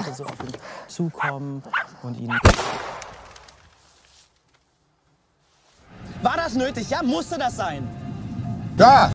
Leute so auf ihn zukommen und ihn... War das nötig? Ja, musste das sein? Ja!